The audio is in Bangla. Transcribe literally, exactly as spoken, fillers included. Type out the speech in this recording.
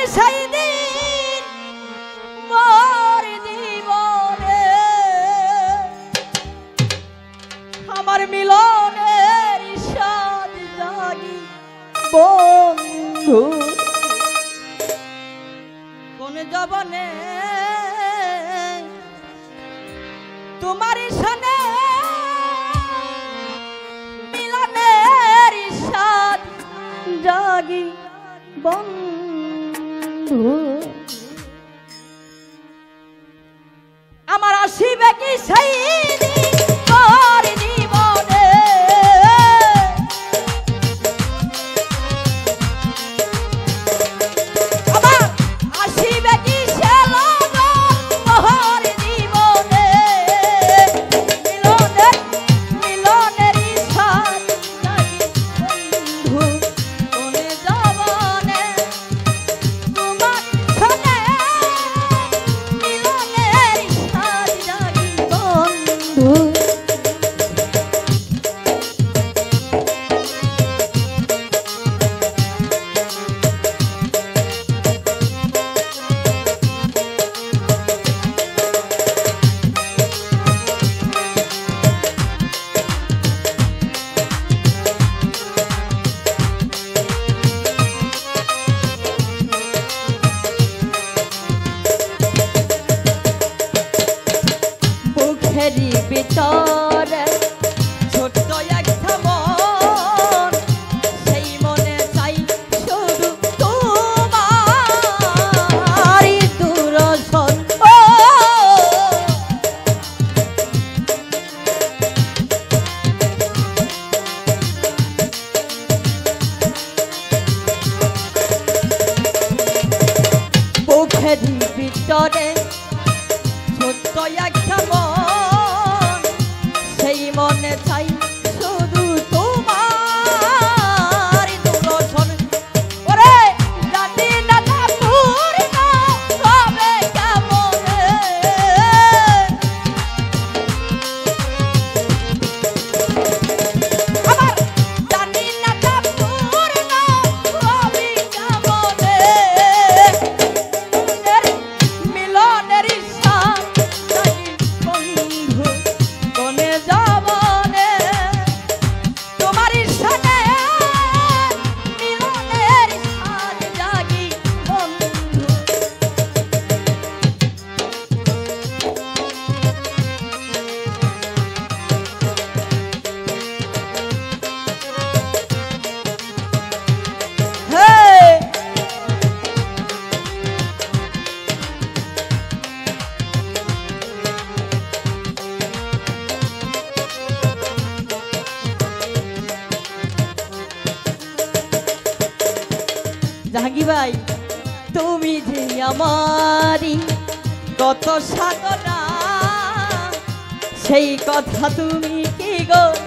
সেই দিন মোর জীবনে আমার মিলনের স্বাদ জাগি বন্ধু কোন জবনে তোমার সনে মিলনের স্বাদ জাগি বন্ধু আমার আসিবে কি সেই দিন মোর জীবনে আমার আসিবে কি সে লগন মোর জীবনে মিলনের মিলনের স্বাদ জাগি বন্ধু কোনে জবনে তোমার সনে মিলনের স্বাদ জাগি বন্ধু বুকেরই ভিতরে ছোট্ট একটা মন সেই মনে চাই শুধু তোমারই দূরসন ও বুকেরই ভিতরে ছোট্ট একটা মন সেই মনে চাই শুধু তোমার দূরসন ওরে জানি না তা পূর্ণ হবে কেমনে আমার জানি না তা পূর্ণ হবে কেমনে মিলনের স্বাদ জাগি বন্ধু কোনে জবনে তোমার সনে মিলনের স্বাদ জাগি বন্ধু হে জাহাঙ্গী ভাই তুমি যে আমারি কত সাধনা সেই কথা তুমি কি গো